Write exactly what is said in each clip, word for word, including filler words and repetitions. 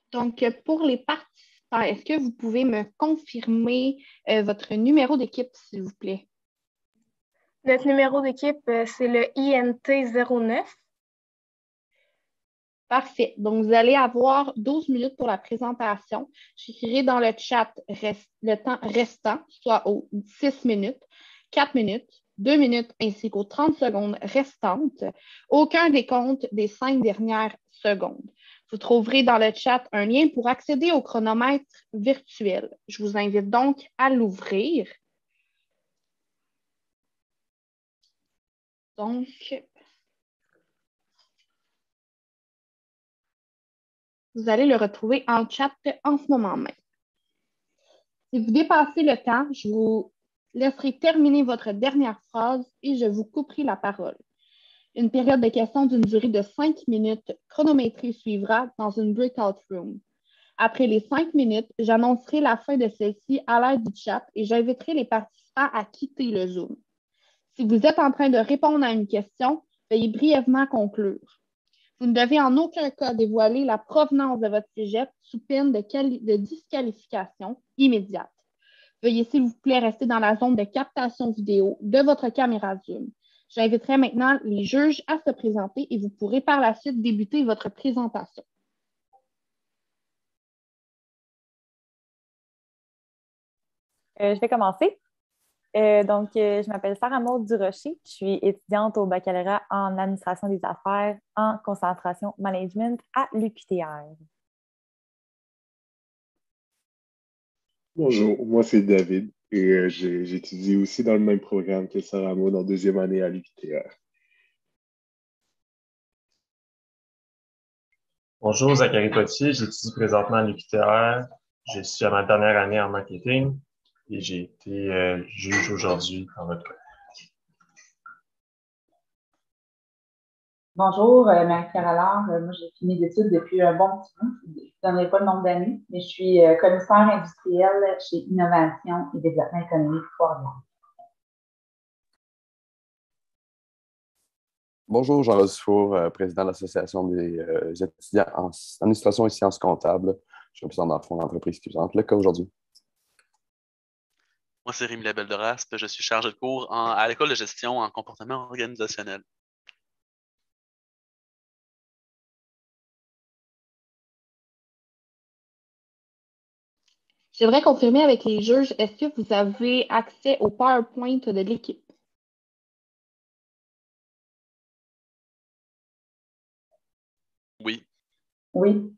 Donc, euh, pour les participants, est-ce que vous pouvez me confirmer euh, votre numéro d'équipe, s'il vous plaît? Notre numéro d'équipe, euh, c'est le I N T zéro neuf. Parfait. Donc, vous allez avoir douze minutes pour la présentation. J'écrirai dans le chat reste, le temps restant, soit aux six minutes, quatre minutes, deux minutes ainsi qu'aux trente secondes restantes. Aucun décompte des cinq dernières secondes. Vous trouverez dans le chat un lien pour accéder au chronomètre virtuel. Je vous invite donc à l'ouvrir. Donc, vous allez le retrouver en chat en ce moment même. Si vous dépassez le temps, je vous laisserai terminer votre dernière phrase et je vous couperai la parole. Une période de questions d'une durée de cinq minutes chronométrée suivra dans une breakout room. Après les cinq minutes, j'annoncerai la fin de celle-ci à l'aide du chat et j'inviterai les participants à quitter le Zoom. Si vous êtes en train de répondre à une question, veuillez brièvement conclure. Vous ne devez en aucun cas dévoiler la provenance de votre cégep sous peine de, de disqualification immédiate. Veuillez s'il vous plaît rester dans la zone de captation vidéo de votre caméra Zoom. J'inviterai maintenant les juges à se présenter et vous pourrez par la suite débuter votre présentation. Euh, je vais commencer. Euh, donc, euh, je m'appelle Sarah Maud Durocher. Je suis étudiante au baccalauréat en administration des affaires en concentration management à l'U Q T R. Bonjour, moi c'est David et euh, j'étudie aussi dans le même programme que Sarah Maud en deuxième année à l'U Q T R. Bonjour, Zachary Potier, j'étudie présentement à l'U Q T R. Je suis à ma dernière année en marketing et j'ai été euh, juge aujourd'hui en votre cas. Bonjour, euh, Marie-Pierre Allard. Euh, moi, j'ai fini d'études depuis un bon petit bout. Je ne donnerai pas le nombre d'années, mais je suis euh, commissaire industriel chez Innovation et Développement économique Trois-Rivières. Bonjour, Jean Rossifour, euh, président de l'Association des euh, étudiants en administration et sciences comptables. Je suis représente dans le fond d'entreprise qui présente le cas aujourd'hui. Moi, c'est Rémi Labelle de Raspe. Je suis chargé de cours en- à l'école de gestion en comportement organisationnel. J'aimerais confirmer avec les juges, est-ce que vous avez accès au PowerPoint de l'équipe? Oui. Oui.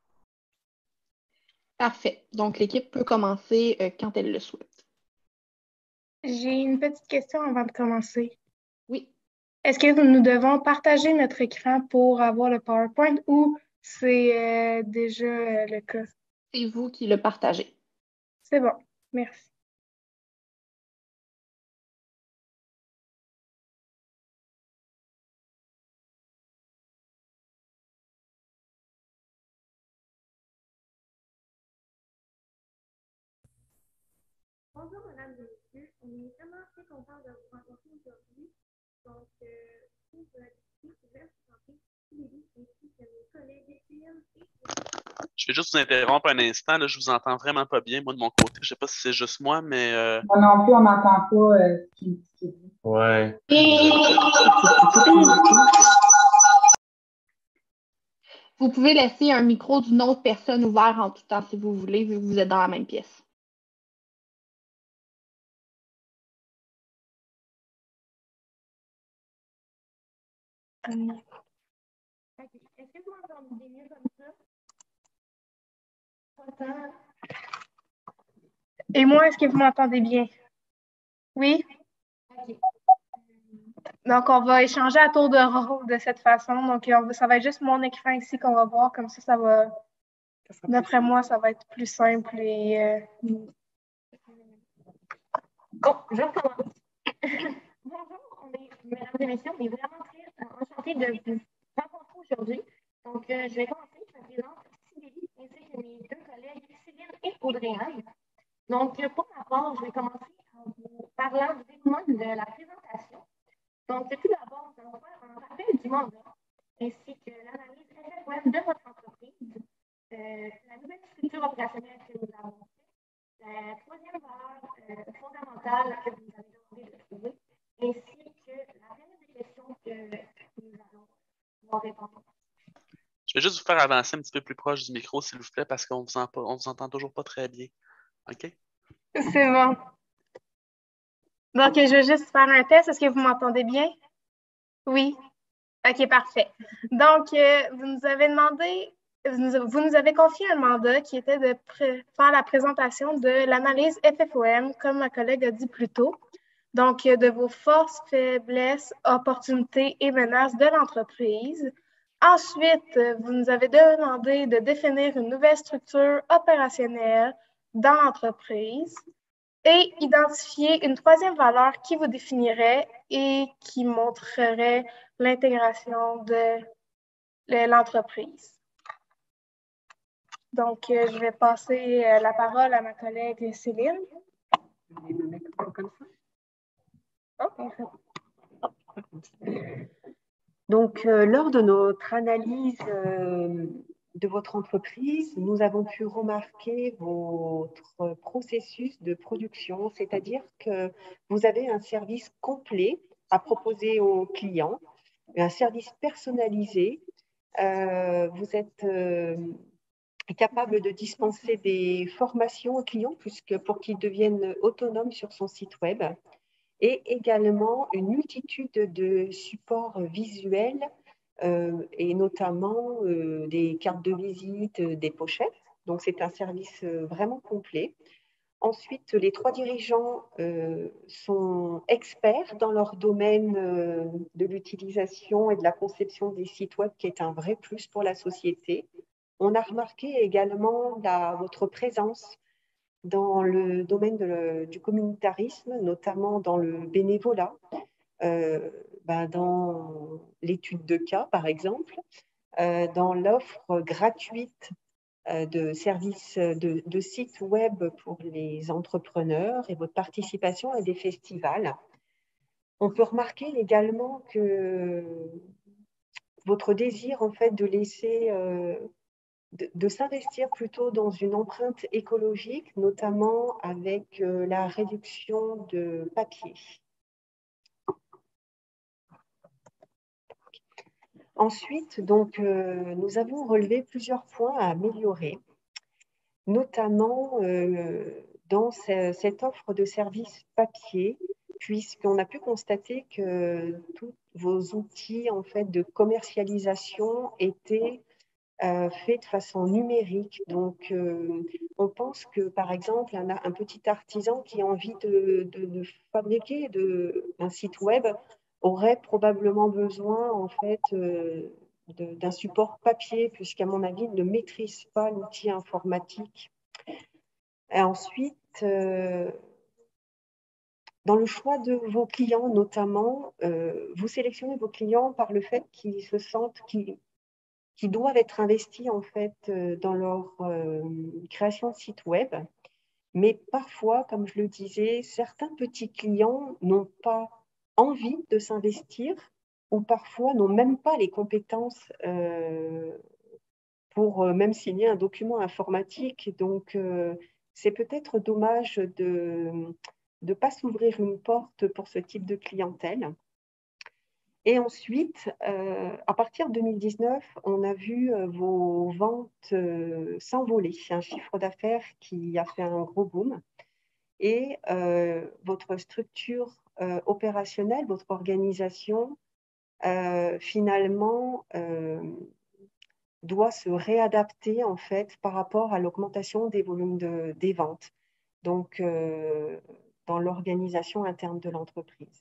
Parfait. Donc, l'équipe peut commencer euh, quand elle le souhaite. J'ai une petite question avant de commencer. Oui. Est-ce que nous devons partager notre écran pour avoir le PowerPoint ou c'est euh, déjà euh, le cas? C'est vous qui le partagez. C'est bon. Merci. Bonjour, mesdames et messieurs. On est vraiment très contents de vous rencontrer aujourd'hui. Donc, euh, pour la discussion, je vais vous présenter Sylvie ainsi que mes collègues Étienne et Je vais juste vous interrompre un instant. Là, je vous entends vraiment pas bien, moi, de mon côté. Je sais pas si c'est juste moi, mais... Euh... Moi non plus, on n'entend pas euh, ce qui est dit. Ouais. Vous pouvez laisser un micro d'une autre personne ouvert en tout temps si vous voulez, vu que vous êtes dans la même pièce. Hum. Okay. Est-ce que vous m'entendez mieux comme ça? Autant. Et moi, est-ce que vous m'entendez bien? Oui? OK. Donc, on va échanger à tour de rôle de cette façon. Donc, on va, ça va être juste mon écran ici qu'on va voir. Comme ça, ça va, d'après moi, ça va être plus simple et... Euh... Bon, je recommence. Bonjour, on est, mesdames et messieurs, on est vraiment très euh, enchantés de vous rencontrer aujourd'hui. Donc, euh, je vais commencer. Je me présente Sylvie ainsi que mes deux collègues Céline et Audrey-Anne. Donc, euh, pour ma part, je vais commencer en vous parlant du déroulement de la présentation. Donc, tout d'abord, nous allons faire un rappel du mandat ainsi que l'analyse effet web de votre entreprise, euh, la structure opérationnelle que nous avons fait, la troisième valeur euh, fondamentale que vous nous avez demandé de trouver, ainsi que la première des questions que nous allons pouvoir répondre. Je vais juste vous faire avancer un petit peu plus proche du micro, s'il vous plaît, parce qu'on vous, en- on vous entend toujours pas très bien. OK? C'est bon. Donc, je vais juste faire un test. Est-ce que vous m'entendez bien? Oui. OK, parfait. Donc, euh, vous nous avez demandé, vous nous, vous nous avez confié un mandat qui était de pré- faire la présentation de l'analyse F F O M, comme ma collègue a dit plus tôt. Donc, euh, de vos forces, faiblesses, opportunités et menaces de l'entreprise. Ensuite, euh, vous nous avez demandé de définir une nouvelle structure opérationnelle dans l'entreprise et identifier une troisième valeur qui vous définirait et qui montrerait l'intégration de l'entreprise. Donc, euh, je vais passer euh, la parole à ma collègue Céline. Vous voulez me mettre comme ça? Oh. Donc, euh, lors de notre analyse euh, de votre entreprise, nous avons pu remarquer votre processus de production, c'est-à-dire que vous avez un service complet à proposer aux clients, un service personnalisé. Euh, vous êtes euh, capable de dispenser des formations aux clients puisque pour qu'ils deviennent autonomes sur son site web, et également une multitude de supports visuels euh, et notamment euh, des cartes de visite, des pochettes. Donc, c'est un service vraiment complet. Ensuite, les trois dirigeants euh, sont experts dans leur domaine euh, de l'utilisation et de la conception des sites web, qui est un vrai plus pour la société. On a remarqué également la, votre présence dans le domaine de le, du communautarisme, notamment dans le bénévolat, euh, ben dans l'étude de cas, par exemple, euh, dans l'offre gratuite euh, de services de, de sites web pour les entrepreneurs et votre participation à des festivals. On peut remarquer également que votre désir en fait, de laisser... Euh, de, de s'investir plutôt dans une empreinte écologique, notamment avec euh, la réduction de papier. Ensuite, donc, euh, nous avons relevé plusieurs points à améliorer, notamment euh, dans ce, cette offre de services papier, puisqu'on a pu constater que tous vos outils en fait, de commercialisation étaient Euh, fait de façon numérique. Donc, euh, on pense que, par exemple, un, un petit artisan qui a envie de, de, de fabriquer de, un site web aurait probablement besoin, en fait, euh, d'un support papier, puisqu'à mon avis, il ne maîtrise pas l'outil informatique. Et ensuite, euh, dans le choix de vos clients, notamment, euh, vous sélectionnez vos clients par le fait qu'ils se sentent, qu'ils qui doivent être investis en fait dans leur euh, création de site web. Mais parfois, comme je le disais, certains petits clients n'ont pas envie de s'investir ou parfois n'ont même pas les compétences euh, pour euh, même signer un document informatique. Donc, euh, c'est peut-être dommage de ne pas s'ouvrir une porte pour ce type de clientèle. Et ensuite, euh, à partir de deux mille dix-neuf, on a vu euh, vos ventes euh, s'envoler. C'est un chiffre d'affaires qui a fait un gros boom. Et euh, votre structure euh, opérationnelle, votre organisation, euh, finalement, euh, doit se réadapter en fait par rapport à l'augmentation des volumes de, des ventes. Donc, euh, dans l'organisation interne de l'entreprise.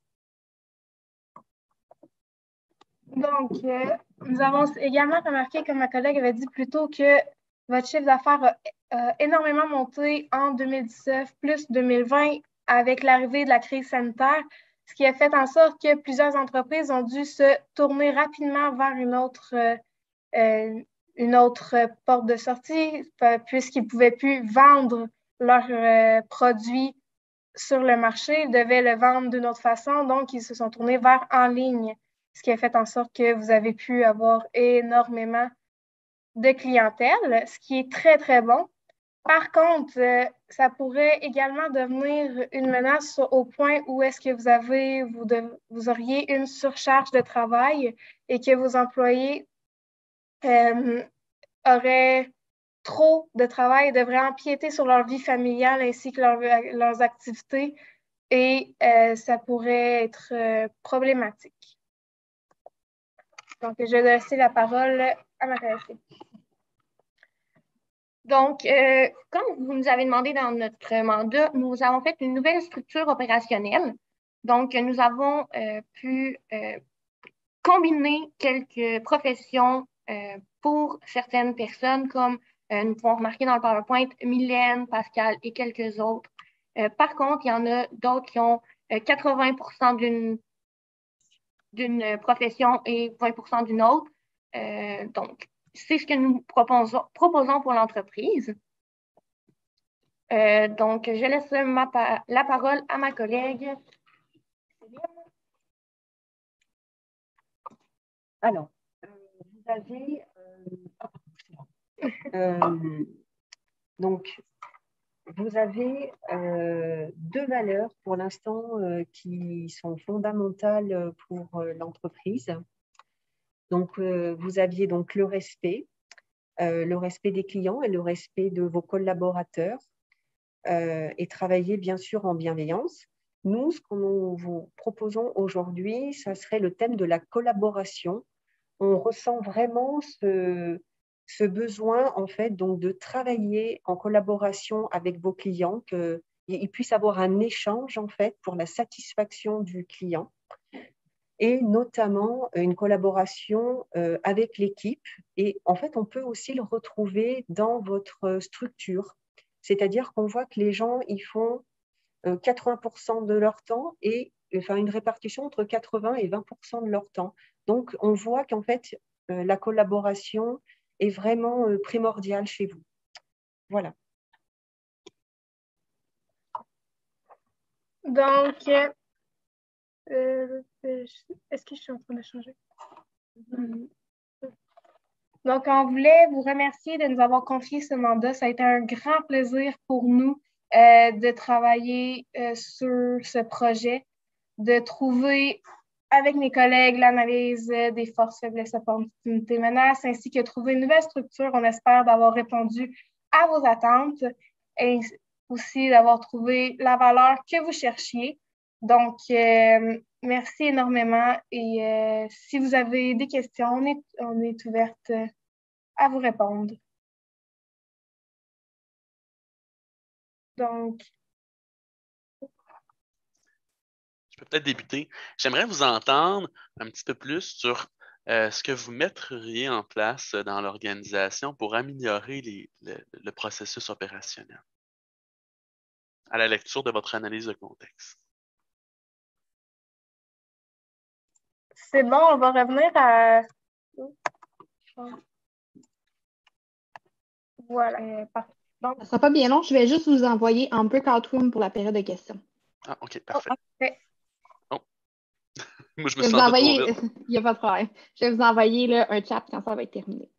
Donc, euh, nous avons également remarqué, comme ma collègue avait dit plus tôt, que votre chiffre d'affaires a, a énormément monté en deux mille dix-neuf, plus deux mille vingt, avec l'arrivée de la crise sanitaire, ce qui a fait en sorte que plusieurs entreprises ont dû se tourner rapidement vers une autre, euh, une autre porte de sortie, puisqu'ils ne pouvaient plus vendre leurs euh, produits sur le marché, ils devaient le vendre d'une autre façon, donc ils se sont tournés vers en ligne, ce qui a fait en sorte que vous avez pu avoir énormément de clientèle, ce qui est très, très bon. Par contre, euh, ça pourrait également devenir une menace au point où est-ce que vous avez, vous, de, vous auriez une surcharge de travail et que vos employés euh, auraient trop de travail et devraient empiéter sur leur vie familiale ainsi que leur, leurs activités et euh, ça pourrait être euh, problématique. Donc, je vais laisser la parole à ma collègue. Donc, euh, comme vous nous avez demandé dans notre mandat, nous avons fait une nouvelle structure opérationnelle. Donc, nous avons euh, pu euh, combiner quelques professions euh, pour certaines personnes, comme euh, nous pouvons remarquer dans le PowerPoint, Mylène, Pascal et quelques autres. Euh, par contre, il y en a d'autres qui ont euh, quatre-vingts pour cent d'une d'une profession et vingt pour cent d'une autre. Euh, donc, c'est ce que nous proposons, proposons pour l'entreprise. Euh, donc, je laisse ma, la parole à ma collègue. Alors, euh, vous avez... Euh, euh, donc, vous avez euh, deux valeurs pour l'instant euh, qui sont fondamentales pour euh, l'entreprise. Donc, euh, vous aviez donc le respect, euh, le respect des clients et le respect de vos collaborateurs euh, et travailler bien sûr en bienveillance. Nous, ce que nous vous proposons aujourd'hui, ça serait le thème de la collaboration. On ressent vraiment ce, ce besoin en fait donc de travailler en collaboration avec vos clients, qu'ils puissent avoir un échange en fait pour la satisfaction du client. Et notamment une collaboration euh, avec l'équipe. Et en fait, on peut aussi le retrouver dans votre structure. C'est-à-dire qu'on voit que les gens, ils font euh, quatre-vingts pour cent de leur temps et enfin, une répartition entre quatre-vingts et vingt pour cent de leur temps. Donc, on voit qu'en fait, euh, la collaboration est vraiment euh, primordiale chez vous. Voilà. Donc, Euh, est-ce que je suis en train de changer? Donc, on voulait vous remercier de nous avoir confié ce mandat. Ça a été un grand plaisir pour nous euh, de travailler euh, sur ce projet, de trouver avec mes collègues l'analyse des forces, faiblesses, opportunités, menaces, ainsi que trouver une nouvelle structure. On espère d'avoir répondu à vos attentes et aussi d'avoir trouvé la valeur que vous cherchiez. Donc, euh, merci énormément et euh, si vous avez des questions, on est, on est ouverte à vous répondre. Donc, je peux peut-être débuter. J'aimerais vous entendre un petit peu plus sur euh, ce que vous mettriez en place dans l'organisation pour améliorer les, le, le processus opérationnel à la lecture de votre analyse de contexte. C'est bon, on va revenir à... Voilà. Donc, ça ne sera pas bien long. Je vais juste vous envoyer un breakout room pour la période de questions. Ah, OK, parfait. Oh, okay. Oh. Moi, je me je sens envoyer... trop vite. Il n'y a pas de problème. Je vais vous envoyer là, un chat quand ça va être terminé.